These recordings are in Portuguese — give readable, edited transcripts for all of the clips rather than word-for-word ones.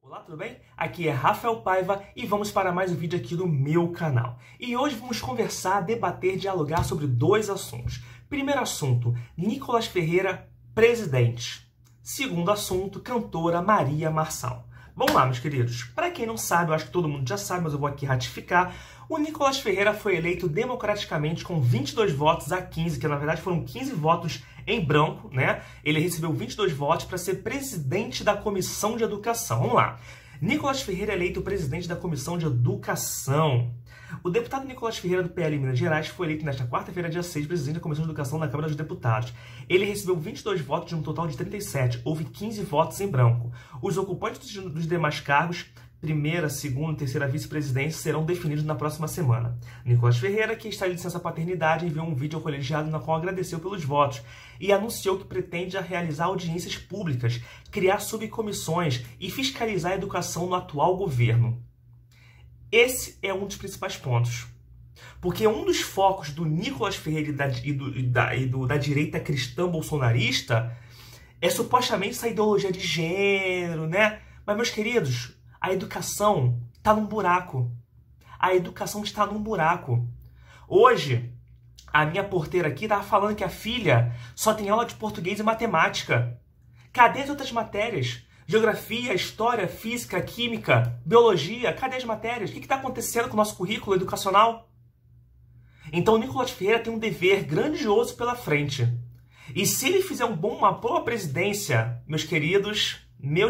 Olá, tudo bem? Aqui é Rafael Paiva e vamos para mais um vídeo aqui do meu canal. E hoje vamos conversar, debater, dialogar sobre dois assuntos. Primeiro assunto, Nicolas Ferreira, presidente. Segundo assunto, cantora Maria Marçal. Vamos lá, meus queridos. Para quem não sabe, eu acho que todo mundo já sabe, mas eu vou aqui ratificar. O Nicolas Ferreira foi eleito democraticamente com 22 votos a 15, que na verdade foram 15 votos em branco, né? Ele recebeu 22 votos para ser presidente da Comissão de Educação. Vamos lá. Nicolas Ferreira é eleito presidente da Comissão de Educação. O deputado Nicolas Ferreira, do PL Minas Gerais, foi eleito nesta quarta-feira, dia 6, presidente da Comissão de Educação da Câmara dos Deputados. Ele recebeu 22 votos de um total de 37. Houve 15 votos em branco. Os ocupantes dos demais cargos, primeira, segunda e terceira vice-presidência, serão definidos na próxima semana. Nicolas Ferreira, que está de licença paternidade, enviou um vídeo ao colegiado na qual agradeceu pelos votos e anunciou que pretende realizar audiências públicas, criar subcomissões e fiscalizar a educação no atual governo. Esse é um dos principais pontos. Porque um dos focos do Nicolas Ferreira da direita cristã bolsonarista é supostamente essa ideologia de gênero, né? Mas, meus queridos, a educação está num buraco. A educação está num buraco. Hoje, a minha porteira aqui estava falando que a filha só tem aula de português e matemática. Cadê as outras matérias? Geografia, história, física, química, biologia, cadê as matérias? O que está acontecendo com o nosso currículo educacional? Então o Nicolas Ferreira tem um dever grandioso pela frente. E se ele fizer uma boa presidência, meus queridos,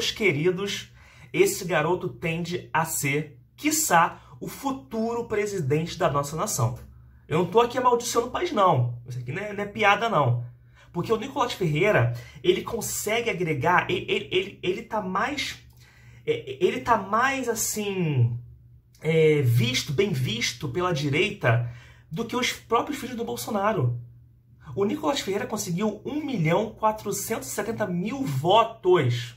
esse garoto tende a ser, quiçá, o futuro presidente da nossa nação. Eu não estou aqui amaldiçoando o país, não. Isso aqui não é piada, não. Porque o Nicolas Ferreira, ele consegue agregar, ele tá mais assim, bem visto pela direita do que os próprios filhos do Bolsonaro. O Nicolas Ferreira conseguiu 1.470.000 votos.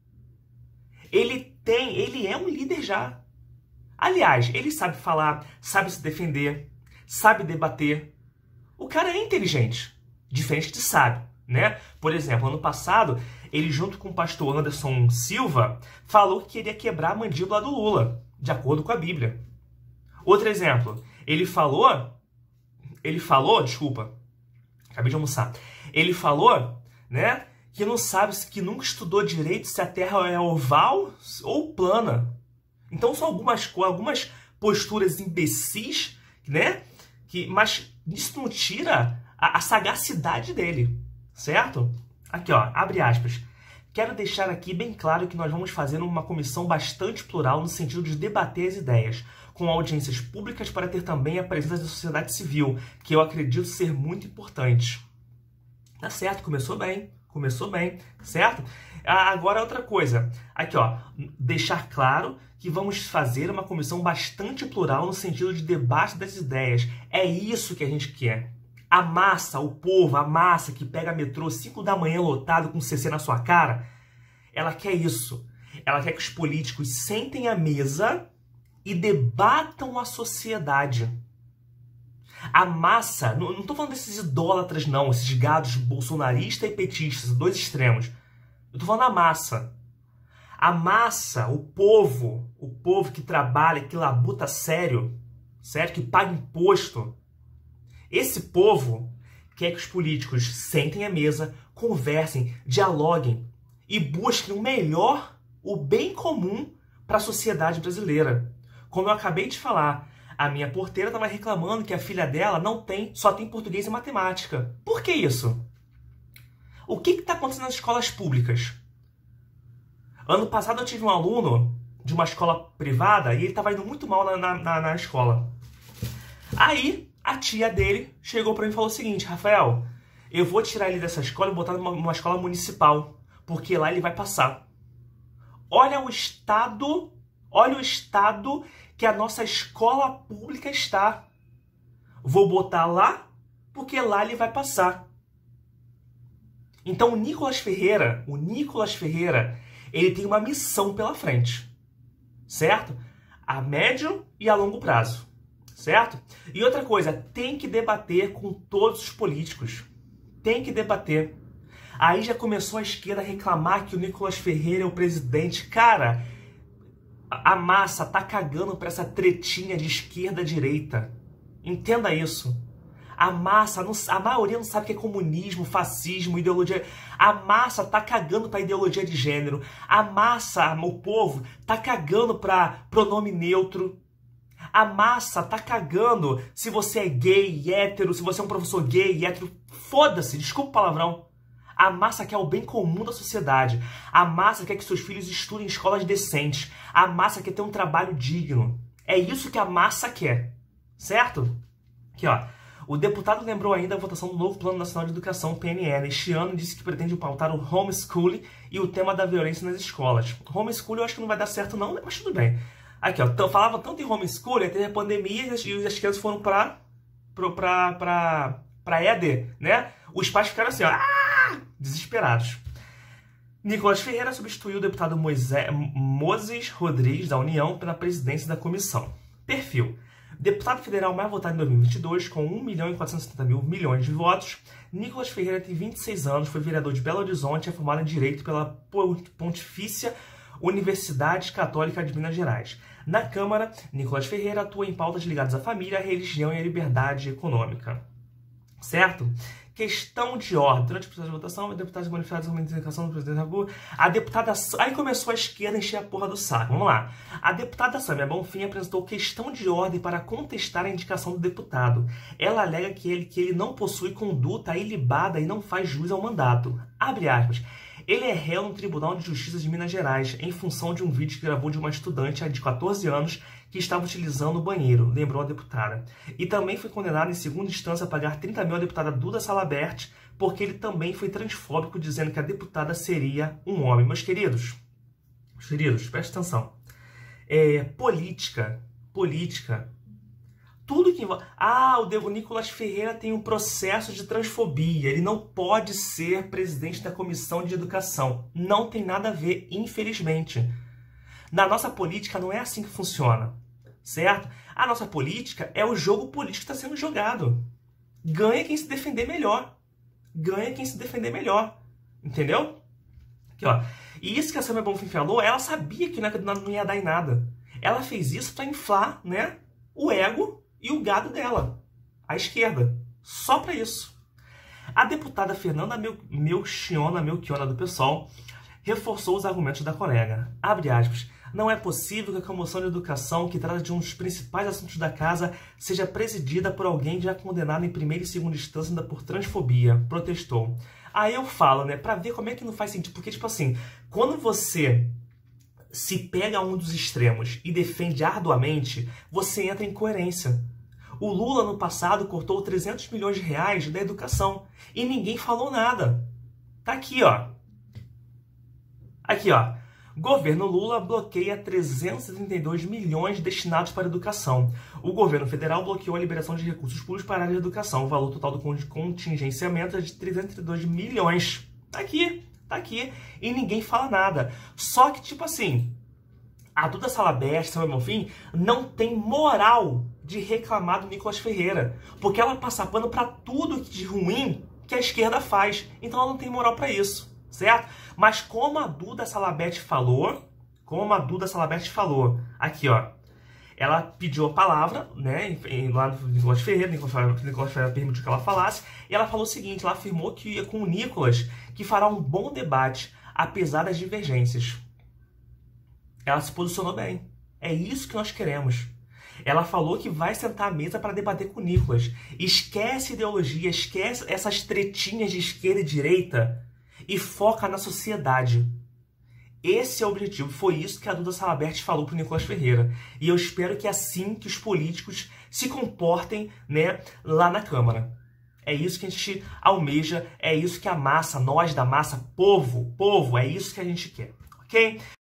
Ele é um líder já. Aliás, ele sabe falar, sabe se defender, sabe debater. O cara é inteligente. Diferente de sábio, né? Por exemplo, ano passado, ele junto com o pastor Anderson Silva falou que queria quebrar a mandíbula do Lula, de acordo com a Bíblia. Outro exemplo, ele falou, desculpa, acabei de almoçar. Ele falou, né, que não sabe, que nunca estudou direito se a Terra é oval ou plana. Então são algumas posturas imbecis, né? Mas isso não tira a sagacidade dele, certo? Aqui, ó, abre aspas. Quero deixar aqui bem claro que nós vamos fazer uma comissão bastante plural no sentido de debater as ideias, com audiências públicas para ter também a presença da sociedade civil, que eu acredito ser muito importante. Tá certo, começou bem, certo? Agora outra coisa. Aqui, ó, deixar claro que vamos fazer uma comissão bastante plural no sentido de debate das ideias. É isso que a gente quer. A massa, o povo, a massa que pega metrô 5 da manhã lotado com CC na sua cara, ela quer isso. Ela quer que os políticos sentem à mesa e debatam a sociedade. A massa, não estou falando desses idólatras não, esses gados bolsonaristas e petistas, dois extremos. Eu estou falando da massa. A massa, o povo que trabalha, que labuta sério, certo? Que paga imposto. Esse povo quer que os políticos sentem à mesa, conversem, dialoguem e busquem o melhor, o bem comum para a sociedade brasileira. Como eu acabei de falar, a minha porteira estava reclamando que a filha dela só tem português e matemática. Por que isso? O que está acontecendo nas escolas públicas? Ano passado eu tive um aluno de uma escola privada e ele estava indo muito mal na escola. Aí a tia dele chegou para mim e falou o seguinte: Rafael, eu vou tirar ele dessa escola e botar numa escola municipal, porque lá ele vai passar. Olha o estado que a nossa escola pública está. Vou botar lá, porque lá ele vai passar. Então o Nicolas Ferreira, ele tem uma missão pela frente, certo? A médio e a longo prazo. Certo? E outra coisa, tem que debater com todos os políticos. Tem que debater. Aí já começou a esquerda a reclamar que o Nicolas Ferreira é o presidente. Cara, A massa tá cagando pra essa tretinha de esquerda-direita. Entenda isso. A massa, a maioria não sabe o que é comunismo, fascismo, ideologia. A massa tá cagando pra ideologia de gênero. A massa, o povo, tá cagando pra pronome neutro. A massa tá cagando se você é gay, hétero, se você é um professor gay, hétero. Foda-se, desculpa o palavrão. A massa quer o bem comum da sociedade. A massa quer que seus filhos estudem em escolas decentes. A massa quer ter um trabalho digno. É isso que a massa quer. Certo? Aqui, ó. O deputado lembrou ainda a votação do novo Plano Nacional de Educação, PNE, este ano, e disse que pretende pautar o homeschooling e o tema da violência nas escolas. Homeschooling eu acho que não vai dar certo não, mas tudo bem. Aqui, ó, falava tanto em homeschooling, teve a pandemia e as crianças foram pra EAD, né? Os pais ficaram assim, ó, desesperados. Nicolas Ferreira substituiu o deputado Moses Rodrigues, da União, pela presidência da comissão. Perfil. Deputado federal mais votado em 2022, com 1.470.000 milhões de votos, Nicolas Ferreira tem 26 anos, foi vereador de Belo Horizonte e é formado em Direito pela Pontifícia Universidade Católica de Minas Gerais. Na Câmara, Nicolas Ferreira atua em pautas ligadas à família, à religião e à liberdade econômica. Certo? Questão de ordem. Durante o processo de votação, deputados manifestados com a indicação do presidente da República, a deputada... Aí começou a esquerda a encher a porra do saco. Vamos lá. A deputada Sâmia Bonfim apresentou questão de ordem para contestar a indicação do deputado. Ela alega que ele não possui conduta ilibada e não faz jus ao mandato. Abre aspas. Ele é réu no Tribunal de Justiça de Minas Gerais, em função de um vídeo que gravou de uma estudante de 14 anos que estava utilizando o banheiro, lembrou a deputada. E também foi condenado em segunda instância a pagar 30 mil à deputada Duda Salabert, porque ele também foi transfóbico, dizendo que a deputada seria um homem. Meus queridos, preste atenção. Política. Tudo que envolve... o Nicolas Ferreira tem um processo de transfobia. Ele não pode ser presidente da Comissão de Educação. Não tem nada a ver, infelizmente. Na nossa política não é assim que funciona. Certo? A nossa política é o jogo político que está sendo jogado. Ganha quem se defender melhor. Entendeu? Aqui, ó. E isso que a Sâmia Bonfim falou, ela sabia que não ia dar em nada. Ela fez isso para inflar, né, o ego e o gado dela, a esquerda. Só para isso. A deputada Fernanda Melchiona do PSOL reforçou os argumentos da colega. Abre aspas. Não é possível que a Comissão de Educação, que trata de um dos principais assuntos da casa, seja presidida por alguém já condenado em primeira e segunda instância ainda por transfobia, protestou. Aí eu falo, né, pra ver como é que não faz sentido. Porque, tipo assim, quando você se pega a um dos extremos e defende arduamente, você entra em coerência. O Lula, no passado, cortou 300 milhões de reais da educação e ninguém falou nada. Tá aqui, ó. Aqui, ó. Governo Lula bloqueia 332 milhões destinados para a educação. O governo federal bloqueou a liberação de recursos públicos para a área de educação. O valor total do contingenciamento é de 332 milhões. Tá aqui. E ninguém fala nada. Só que, tipo assim, a Duda Salabert, Sâmia Bonfim, não tem moral de reclamar do Nicolas Ferreira. Porque ela passa pano para tudo de ruim que a esquerda faz. Então ela não tem moral para isso. Certo? Mas como a Duda Salabert falou, aqui, ó, ela pediu a palavra, né, lá no Nicolas Ferreira, Nicolas Ferreira permitiu que ela falasse, e ela falou o seguinte, ela afirmou que ia com o Nicolas, que fará um bom debate, apesar das divergências. Ela se posicionou bem. É isso que nós queremos. Ela falou que vai sentar à mesa para debater com o Nicolas. Esquece ideologia, esquece essas tretinhas de esquerda e direita, e foca na sociedade. Esse é o objetivo. Foi isso que a Duda Salabert falou para o Nicolas Ferreira. E eu espero que é assim que os políticos se comportem, né, lá na Câmara. É isso que a gente almeja, é isso que a massa, nós da massa, povo, é isso que a gente quer. Ok?